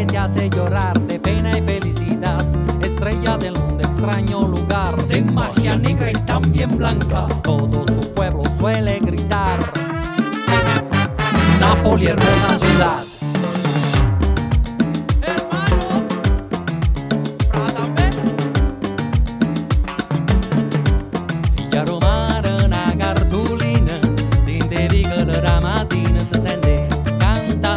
que te hace llorar de pena y felicidad. Estrella del mundo, extraño lugar, de magia negra y también blanca. Todo su pueblo suele gritar: Napoli, hermosa ciudad. Figlia romana, una cartolina, dinte vicolo la mattina si sente canta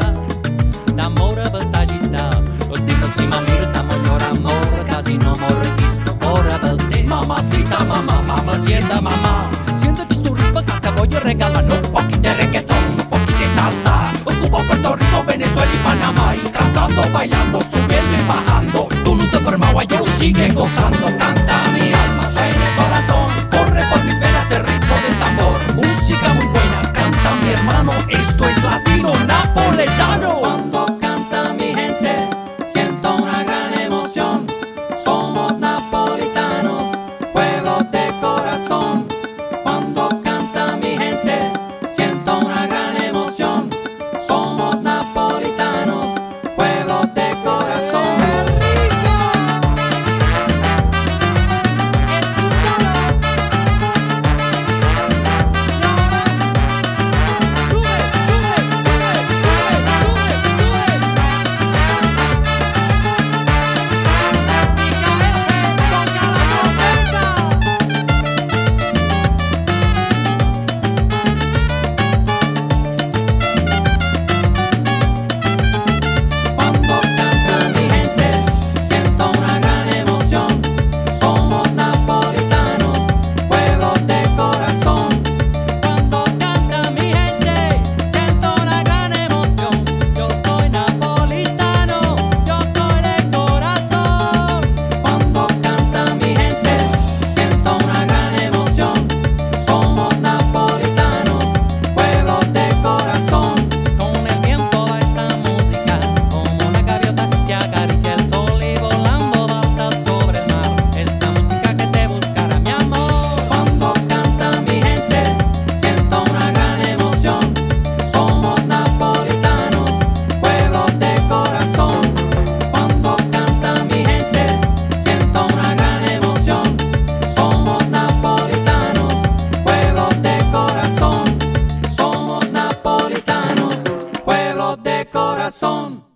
d'amore per sta città. Oddio si m'ammira, t'amor amore, casi no morre visto ora per te. Mamacita, mamá, mamacita, mamá, siento que tu ritmo que te voy a regalar un poquito de reggaetón, un poquito de salsa. Ocupo Puerto Rico, Venezuela y Panamá, y cantando, bailando, subiendo y bajando. Tú no te formabas, yo sigue gozando. Canta mi alma, suena el corazón, corre por mis venas el ritmo del tambor. Música muy buena, canta mi hermano, esto es latino napoletano. Cuando canta mi gente, siento una gran emoción. Somos napolitanos, pueblo de corazón. Cuando canta mi gente, siento una gran emoción. Somos napolitanos, pueblo de corazón. Corazón.